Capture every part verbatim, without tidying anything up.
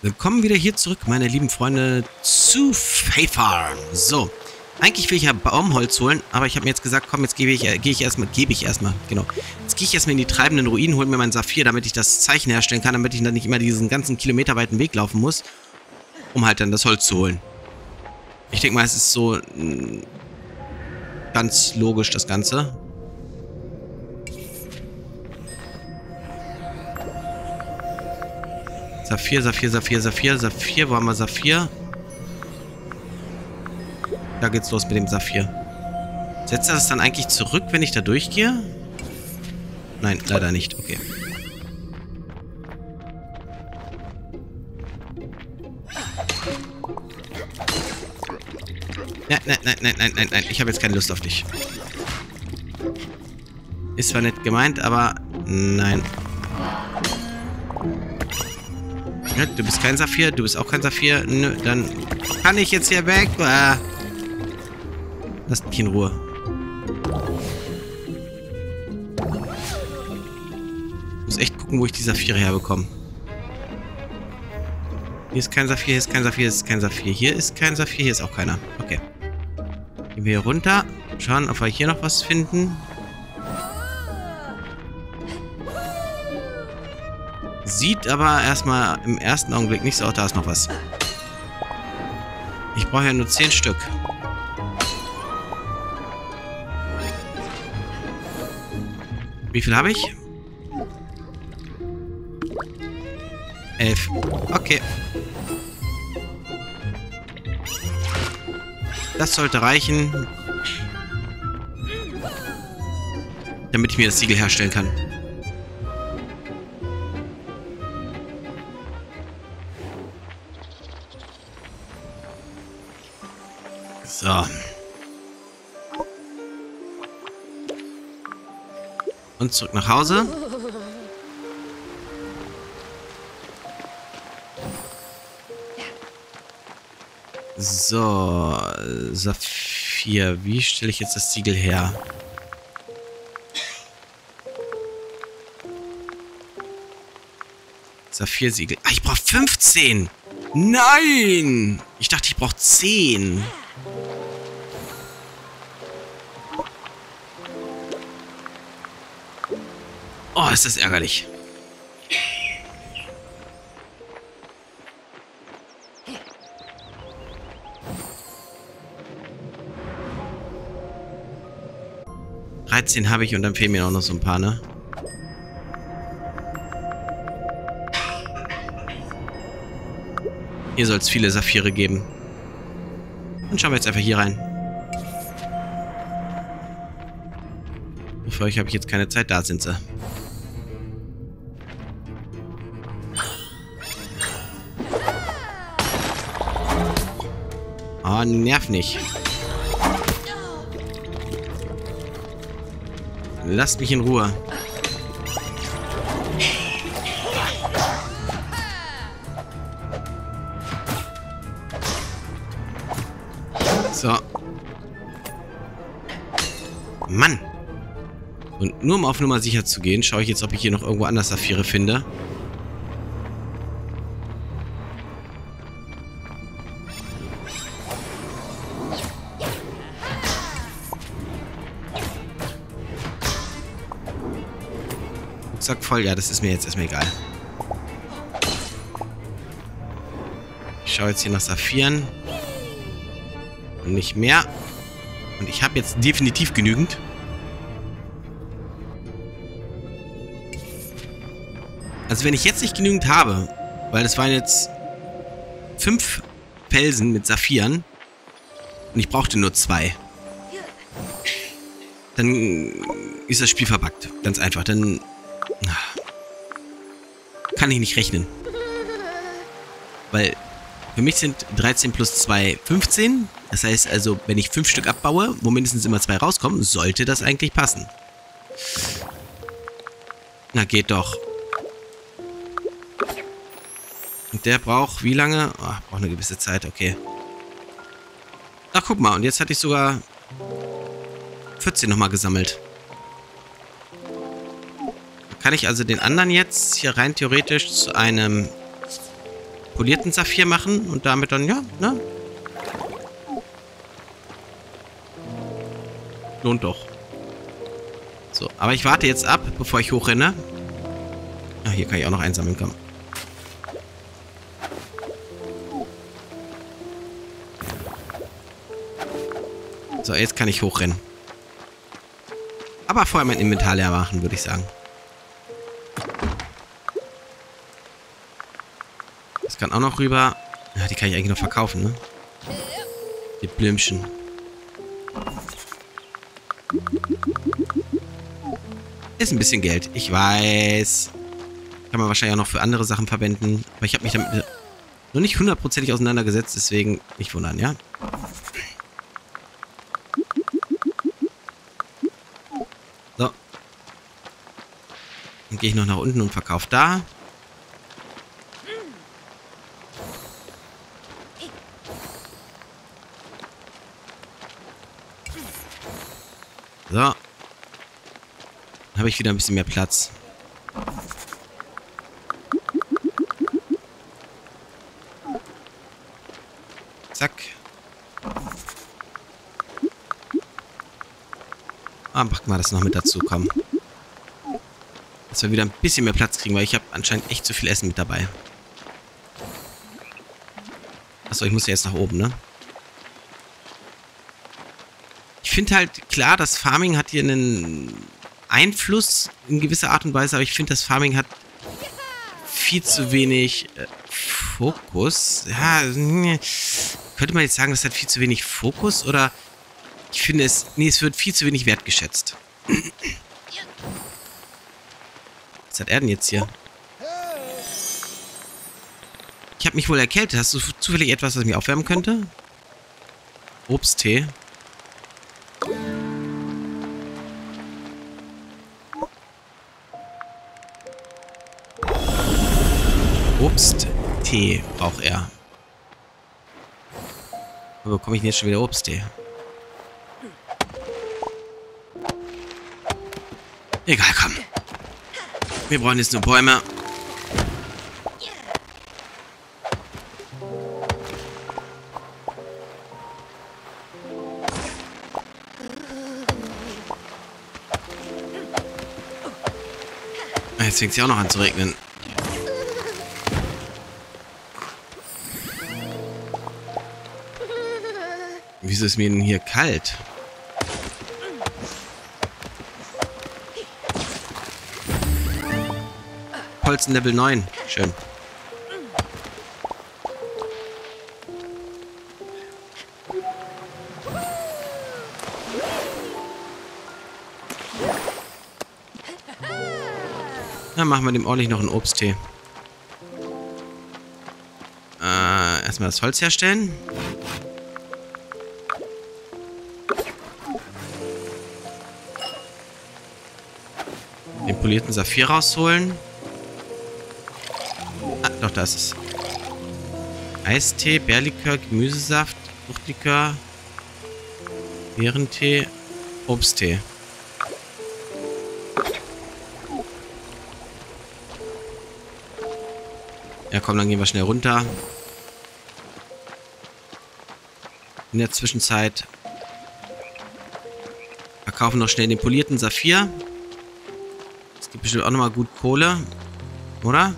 Willkommen wieder hier zurück, meine lieben Freunde, zu Fae Farm. So, eigentlich will ich ja Baumholz holen, aber ich habe mir jetzt gesagt, komm, jetzt gebe ich, äh, gehe ich erstmal, gebe ich erstmal, genau. Jetzt gehe ich erstmal in die treibenden Ruinen, hole mir meinen Saphir, damit ich das Zeichen herstellen kann, damit ich dann nicht immer diesen ganzen kilometerweiten Weg laufen muss, um halt dann das Holz zu holen. Ich denke mal, es ist so mh, ganz logisch, das Ganze. Saphir, Saphir, Saphir, Saphir, Saphir. Wo haben wir Saphir? Da geht's los mit dem Saphir. Setzt er das dann eigentlich zurück, wenn ich da durchgehe? Nein, leider nicht. Okay. Nein, nein, nein, nein, nein, nein, nein. Ich habe jetzt keine Lust auf dich. Ist zwar nett gemeint, aber nein. Ja, du bist kein Saphir, du bist auch kein Saphir. Nö, dann kann ich jetzt hier weg. Ah. Lass mich in Ruhe. Ich muss echt gucken, wo ich die Saphire herbekomme. Hier ist kein Saphir, hier ist kein Saphir, hier ist kein Saphir. Hier ist kein Saphir, hier ist auch keiner. Okay. Gehen wir hier runter. Schauen, ob wir hier noch was finden. Sieht aber erstmal im ersten Augenblick nicht so aus. Da ist noch was. Ich brauche ja nur zehn Stück. Wie viel habe ich? Elf. Okay. Das sollte reichen, damit ich mir das Siegel herstellen kann. So. Und zurück nach Hause. So. Saphir. Wie stelle ich jetzt das Siegel her? Saphir-Siegel. Ah, ich brauche fünfzehn. Nein! Ich dachte, ich brauche zehn. Oh, ist das ärgerlich. dreizehn habe ich und dann fehlen mir auch noch so ein paar, ne? Hier soll es viele Saphire geben. Dann schauen wir jetzt einfach hier rein. Für euch habe ich jetzt keine Zeit. Da sind sie. Oh, nerv nicht. Lasst mich in Ruhe. So. Mann. Und nur um auf Nummer sicher zu gehen, schaue ich jetzt, ob ich hier noch irgendwo anders Saphire finde. Rucksack voll, ja, das ist mir jetzt erstmal egal. Ich schaue jetzt hier nach Saphiren. Und nicht mehr. Und ich habe jetzt definitiv genügend. Also wenn ich jetzt nicht genügend habe, weil das waren jetzt fünf Felsen mit Saphiren und ich brauchte nur zwei, dann ist das Spiel verbuggt. Ganz einfach. Dann kann ich nicht rechnen. Weil für mich sind dreizehn plus zwei fünfzehn. Das heißt also, wenn ich fünf Stück abbaue, wo mindestens immer zwei rauskommen, sollte das eigentlich passen. Na, geht doch. Und der braucht wie lange? Oh, braucht eine gewisse Zeit, okay. Ach, guck mal. Und jetzt hatte ich sogar vierzehn nochmal gesammelt. Kann ich also den anderen jetzt hier rein theoretisch zu einem polierten Saphir machen und damit dann, ja, ne? Lohnt doch. So, aber ich warte jetzt ab, bevor ich hochrenne. Ah, hier kann ich auch noch einsammeln, komm. So, jetzt kann ich hochrennen. Aber vorher mein Inventar leer machen, würde ich sagen. Das kann auch noch rüber. Ja, die kann ich eigentlich noch verkaufen, ne? Die Blümchen. Ist ein bisschen Geld. Ich weiß. Kann man wahrscheinlich auch noch für andere Sachen verwenden. Aber ich habe mich damit nur nicht hundertprozentig auseinandergesetzt. Deswegen nicht wundern, ja? So. Dann gehe ich noch nach unten und verkaufe da. So. Dann habe ich wieder ein bisschen mehr Platz. Zack. Ah, packen wir das noch mit dazu, komm. Dass wir wieder ein bisschen mehr Platz kriegen, weil ich habe anscheinend echt zu viel Essen mit dabei. Achso, ich muss ja jetzt nach oben, ne? Ich finde halt, klar, das Farming hat hier einen Einfluss in gewisser Art und Weise, aber ich finde, das Farming hat viel zu wenig äh, Fokus. Ja, nee. Könnte man jetzt sagen, das hat viel zu wenig Fokus oder ich finde es, nee, es wird viel zu wenig wertgeschätzt. Was hat er denn jetzt hier? Ich habe mich wohl erkältet. Hast du zufällig etwas, was mich aufwärmen könnte? Obsttee. Obsttee braucht er. Wo bekomme ich denn jetzt schon wieder Obsttee? Egal, komm. Wir brauchen jetzt nur Bäume. Jetzt fängt es ja auch noch an zu regnen. Wieso ist mir denn hier kalt? Holzen Level neun. Schön. Dann machen wir dem ordentlich noch einen Obsttee. Äh, erstmal das Holz herstellen. Den polierten Saphir rausholen. Ah, doch, da ist es. Eistee, Bärlikör, Gemüsesaft, Fruchtlikör, Beerentee, Obsttee. Ja, komm, dann gehen wir schnell runter. In der Zwischenzeit verkaufen noch schnell den polierten Saphir. Es gibt bestimmt auch nochmal gut Kohle. Oder?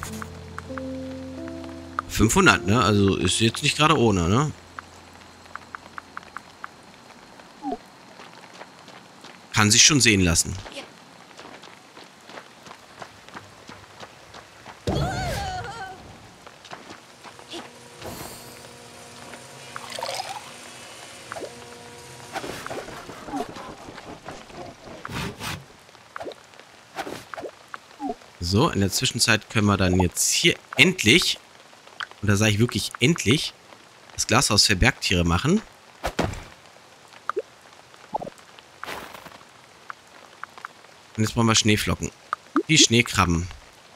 fünfhundert, ne? Also ist jetzt nicht gerade ohne, ne? Kann sich schon sehen lassen. So, in der Zwischenzeit können wir dann jetzt hier endlich, und da sage ich wirklich endlich, das Glashaus für Bergtiere machen. Und jetzt brauchen wir Schneeflocken. Die Schneekrabben.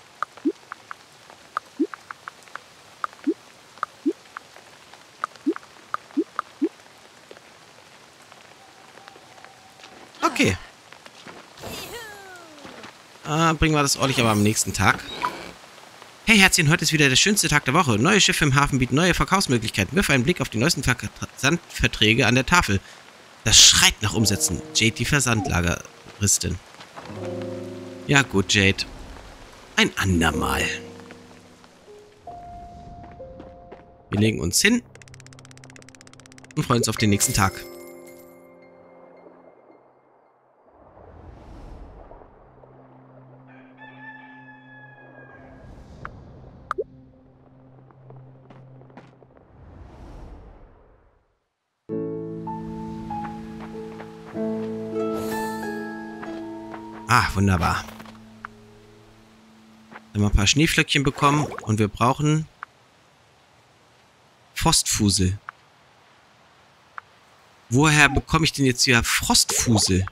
Okay. Ah, bringen wir das ordentlich aber am nächsten Tag. Hey Herzchen, heute ist wieder der schönste Tag der Woche. Neue Schiffe im Hafen bieten neue Verkaufsmöglichkeiten. Wirf einen Blick auf die neuesten Versandverträge an der Tafel. Das schreit nach Umsätzen. Jade, die Versandlageristin. Ja gut, Jade. Ein andermal. Wir legen uns hin und freuen uns auf den nächsten Tag. Ah, wunderbar. Dann haben wir ein paar Schneeflöckchen bekommen und wir brauchen Frostfusel. Woher bekomme ich denn jetzt wieder Frostfusel?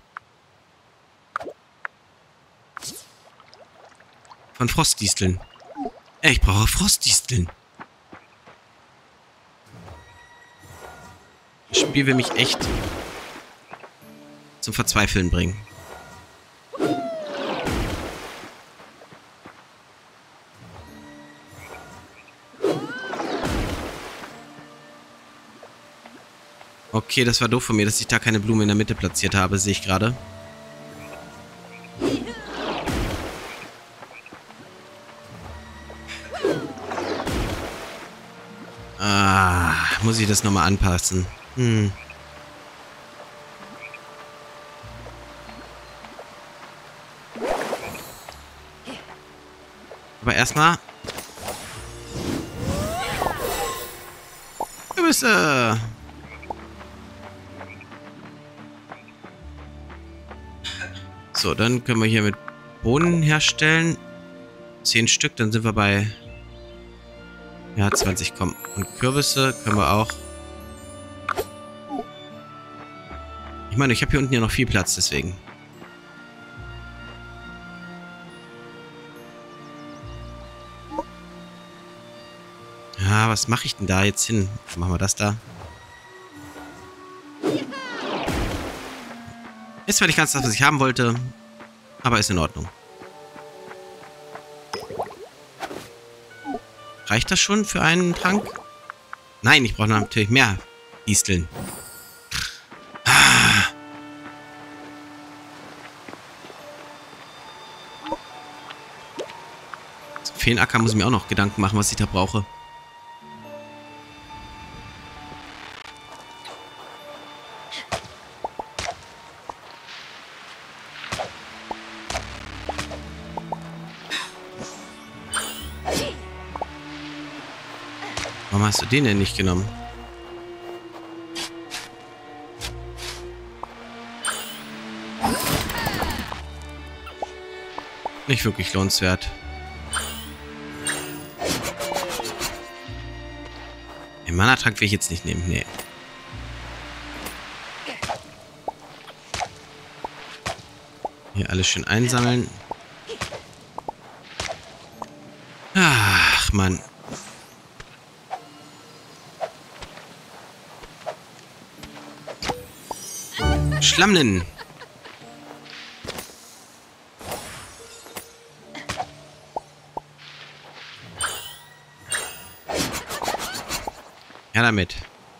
Von Frostdisteln. Ey, ich brauche Frostdisteln. Das Spiel will mich echt zum Verzweifeln bringen. Okay, das war doof von mir, dass ich da keine Blume in der Mitte platziert habe, sehe ich gerade. Ah, muss ich das nochmal anpassen? Hm. Aber erstmal... Kürbisse! So, dann können wir hier mit Bohnen herstellen. Zehn Stück, dann sind wir bei... Ja, zwanzig, komm. Und Kürbisse können wir auch... Ich meine, ich habe hier unten ja noch viel Platz, deswegen. Ja, was mache ich denn da jetzt hin? Machen wir das da. Ist zwar nicht ganz das, was ich haben wollte, aber ist in Ordnung. Reicht das schon für einen Trank? Nein, ich brauche natürlich mehr Disteln. Ah. Zum Feenacker muss ich mir auch noch Gedanken machen, was ich da brauche. Warum hast du den denn nicht genommen? Nicht wirklich lohnenswert. Den Mana-Trank will ich jetzt nicht nehmen. Nee. Hier alles schön einsammeln. Ach, Mann. Schlammen. Ja, damit.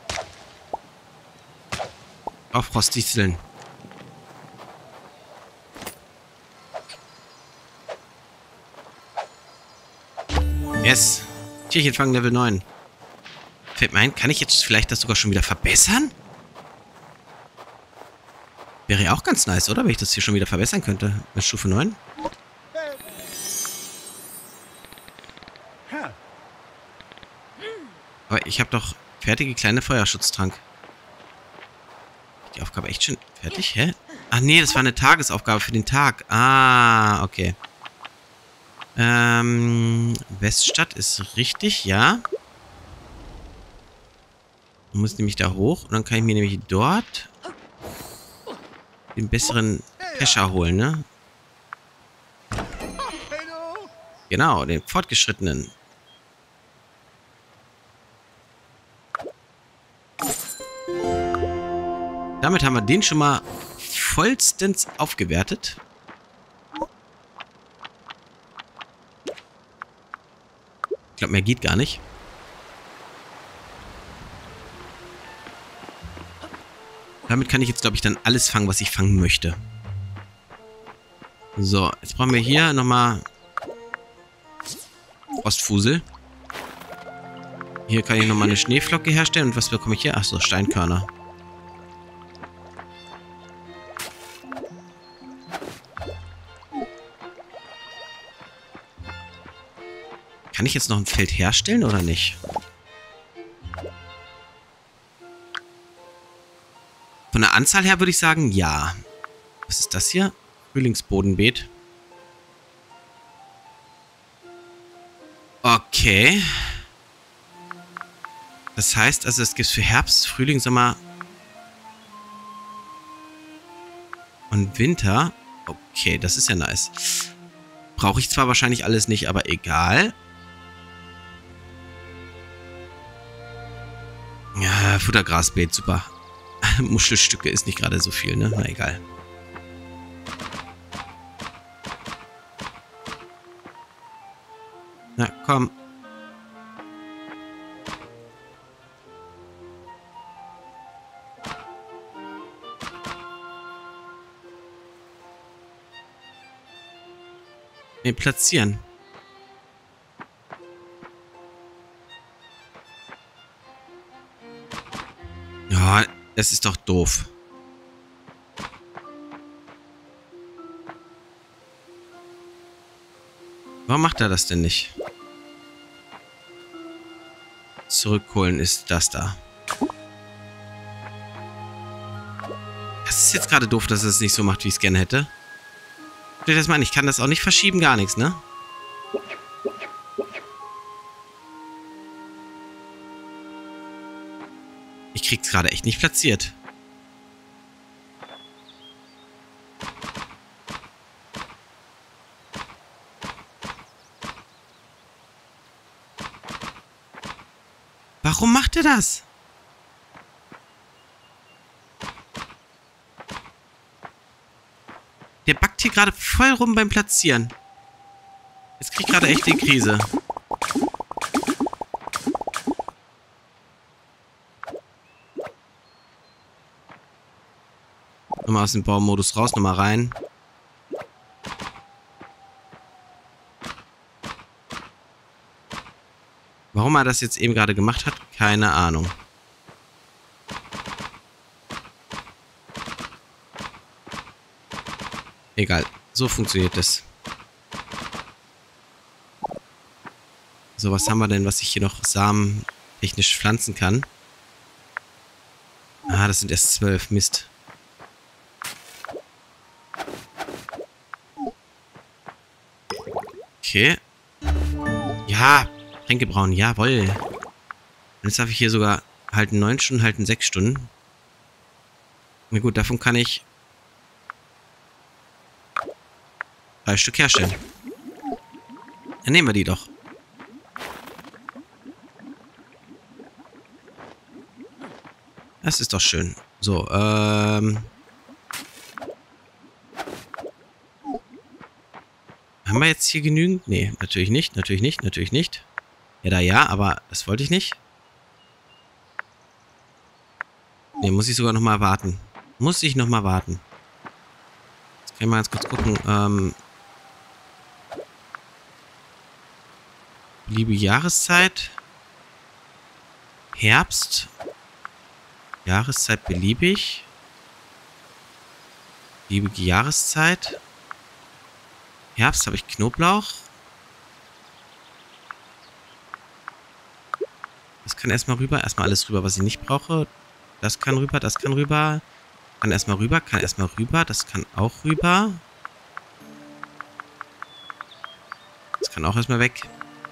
Auf Frostdisteln. Yes. Tierchen fangen Level neun. Fällt mir ein, kann ich jetzt vielleicht das sogar schon wieder verbessern? Wäre ja auch ganz nice, oder? Wenn ich das hier schon wieder verbessern könnte. Mit Stufe neun. Aber ich habe doch fertige kleine Feuerschutztrank. Die Aufgabe echt schon fertig? Hä? Ach nee, das war eine Tagesaufgabe für den Tag. Ah, okay. Ähm, Weststadt ist richtig, ja. Man muss nämlich da hoch. Und dann kann ich mir nämlich dort den besseren Kescher holen, ne? Genau, den fortgeschrittenen. Damit haben wir den schon mal vollstens aufgewertet. glaube, mehr geht gar nicht. Damit kann ich jetzt, glaube ich, dann alles fangen, was ich fangen möchte. So, jetzt brauchen wir hier nochmal Frostfusel. Hier kann ich nochmal eine Schneeflocke herstellen. Und was bekomme ich hier? Achso, Steinkörner. Kann ich jetzt noch ein Feld herstellen oder nicht? Von der Anzahl her würde ich sagen, ja. Was ist das hier? Frühlingsbodenbeet. Okay. Das heißt, also es gibt für Herbst, Frühling, Sommer und Winter. Okay, das ist ja nice. Brauche ich zwar wahrscheinlich alles nicht, aber egal. Ja, Futtergrasbeet, super. Muschelstücke ist nicht gerade so viel, ne? Na egal. Na, komm. Nee, platzieren. Ja, das ist doch doof. Warum macht er das denn nicht? Zurückholen ist das da. Das ist jetzt gerade doof, dass er es nicht so macht, wie ich es gerne hätte. Ich das meine, ich kann das auch nicht verschieben, gar nichts, ne? Ich krieg's gerade echt nicht platziert. Warum macht er das? Der backt hier gerade voll rum beim Platzieren. Jetzt krieg ich gerade echt die Krise. Nochmal aus dem Baumodus raus, nochmal rein. Warum er das jetzt eben gerade gemacht hat, keine Ahnung. Egal, so funktioniert das. So, was haben wir denn, was ich hier noch samentechnisch pflanzen kann? Ah, das sind erst zwölf, Mist. Okay. Ja, Tränke brauen, jawohl. Und jetzt darf ich hier sogar halten neun Stunden, halten sechs Stunden. Na gut, davon kann ich drei Stück herstellen. Dann nehmen wir die doch. Das ist doch schön. So, ähm... haben wir jetzt hier genügend? Nee, natürlich nicht, natürlich nicht, natürlich nicht. Ja, da ja, aber das wollte ich nicht. Nee, muss ich sogar nochmal warten. Muss ich nochmal warten. Jetzt kann ich mal ganz kurz gucken. Ähm... Beliebige Jahreszeit. Herbst. Jahreszeit beliebig. Beliebige Jahreszeit. Herbst habe ich Knoblauch. Das kann erstmal rüber. Erstmal alles rüber, was ich nicht brauche. Das kann rüber, das kann rüber. Kann erstmal rüber, kann erstmal rüber. Das kann auch rüber. Das kann auch erstmal weg.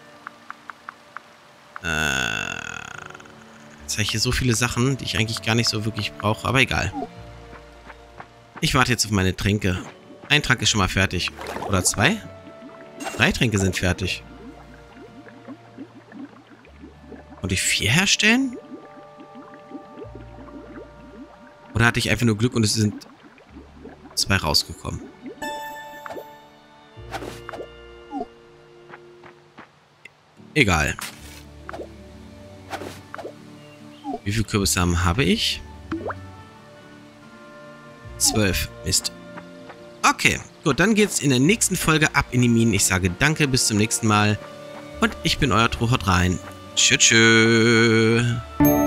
Äh, jetzt habe ich hier so viele Sachen, die ich eigentlich gar nicht so wirklich brauche, aber egal. Ich warte jetzt auf meine Tränke. Ein Trank ist schon mal fertig. Oder zwei? Drei Tränke sind fertig. Und ich vier herstellen? Oder hatte ich einfach nur Glück und es sind zwei rausgekommen? Egal. Wie viele Kürbissamen habe ich? Zwölf. Mist. Okay, gut, dann geht's in der nächsten Folge ab in die Minen. Ich sage danke, bis zum nächsten Mal. Und ich bin euer Tro, haut rein. Tschö, tschö.